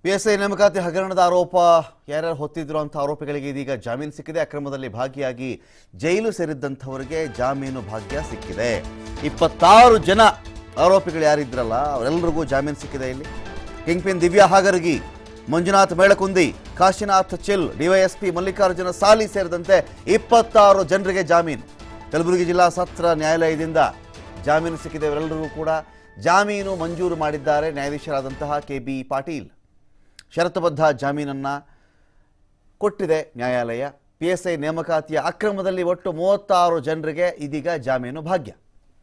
PSI ನೇಮಕಾತಿ ಹಗರಣದ ಆರೋಪ ಯಾರ್ಯಾರು ಹೊತ್ತಿದ್ರು ಅಂತ ಆರೋಪಿಗಳಿಗೆ ಇದೀಗ ಜಾಮೀನು ಸಿಕ್ಕಿದೆ. ಅಕ್ರಮದಲ್ಲಿ ಭಾಗಿಯಾಗಿ ಜೈಲು ಸೇರಿದ್ದಂಥವರಿಗೆ ಜಾಮೀನು ಭಾಗ್ಯ ಸಿಕ್ಕಿದೆ. 26 ಜನ ಆರೋಪಿಗಳು ಯಾರಿದ್ರಲ್ಲ ಅವರೆಲ್ಲರಿಗೂ ಜಾಮೀನು ಸಿಕ್ಕಿದೆ. ಇಲ್ಲಿ ಕಿಂಗ್ಪಿನ್ ದಿವ್ಯಾ ಹಾಗರ್ಗಿ, ಮಂಜುನಾಥ್ ಮೇಳಕುಂದಿ, ಕಾಶಿನಾಥ್ ಚಿಲ್, ಡಿವೈಎಸ್ಪಿ ಮಲ್ಲಿಕಾರ್ಜುನ ಸಾಲಿ ಸೇರಿದಂತೆ 26 ಜನರಿಗೆ ಜಾಮೀನು. ಕಲಬುರಗಿ ಜಿಲ್ಲಾ ಸತ್ರ ನ್ಯಾಯಾಲಯದಿಂದ ಜಾಮೀನು ಸಿಕ್ಕಿದೆ. ಇವರೆಲ್ಲರಿಗೂ ಕೂಡ ಜಾಮೀನು ಮಂಜೂರು ಮಾಡಿದ್ದಾರೆ ನ್ಯಾಯಾಧೀಶರಾದಂತಹ ಕೆ.ಬಿ. ಪಾಟೀಲ್. ಷರತ್ತುಬದ್ಧ ಜಾಮೀನನ್ನು ಕೊಟ್ಟಿದೆ ನ್ಯಾಯಾಲಯ. ಪಿಎಸ್ಐ ನೇಮಕಾತಿಯ ಅಕ್ರಮದಲ್ಲಿ ಒಟ್ಟು 36 ಜನರಿಗೆ ಇದೀಗ ಜಾಮೀನು ಭಾಗ್ಯ.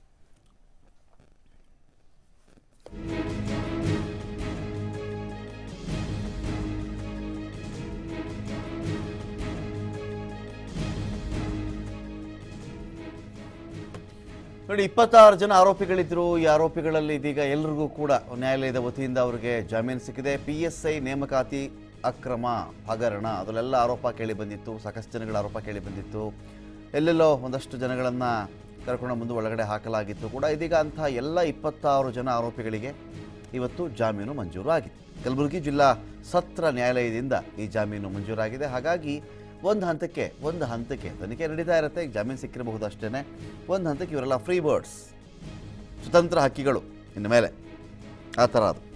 ನೋಡಿ, 26 ಜನ ಆರೋಪಿಗಳಿದ್ರು. ಈ ಆರೋಪಿಗಳಲ್ಲಿ ಇದೀಗ ಎಲ್ಲರಿಗೂ ಕೂಡ ನ್ಯಾಯಾಲಯದ ವತಿಯಿಂದ ಅವರಿಗೆ ಜಾಮೀನು ಸಿಕ್ಕಿದೆ. ಪಿಎಸ್ಐ ನೇಮಕಾತಿ ಅಕ್ರಮ ಹಗರಣ ಅದರಲ್ಲೆಲ್ಲ ಆರೋಪ ಕೇಳಿ ಬಂದಿತ್ತು. ಸಾಕಷ್ಟು ಜನಗಳ ಆರೋಪ ಕೇಳಿ ಬಂದಿತ್ತು. ಎಲ್ಲೆಲ್ಲೋ ಒಂದಷ್ಟು ಜನಗಳನ್ನು ಕರ್ಕೊಂಡು ಮುಂದೆ ಒಳಗಡೆ ಹಾಕಲಾಗಿತ್ತು ಕೂಡ. ಇದೀಗ ಅಂತಹ ಎಲ್ಲ 26 ಜನ ಆರೋಪಿಗಳಿಗೆ ಇವತ್ತು ಜಾಮೀನು ಮಂಜೂರು ಆಗಿದೆ. ಕಲಬುರಗಿ ಜಿಲ್ಲಾ ಸತ್ರ ನ್ಯಾಯಾಲಯದಿಂದ ಈ ಜಾಮೀನು ಮಂಜೂರಾಗಿದೆ. ಹಾಗಾಗಿ ಒಂದು ಹಂತಕ್ಕೆ ತನಿಖೆ ನಡೀತಾ ಇರುತ್ತೆ. ಜಾಮೀನು ಸಿಕ್ಕಿರಬಹುದು ಅಷ್ಟೇ. ಒಂದು ಹಂತಕ್ಕೆ ಇವರೆಲ್ಲ ಫ್ರೀ ಬರ್ಡ್ಸ್, ಸ್ವತಂತ್ರ ಹಕ್ಕಿಗಳು ಇನ್ನು ಮೇಲೆ, ಆ ಥರ ಅದು.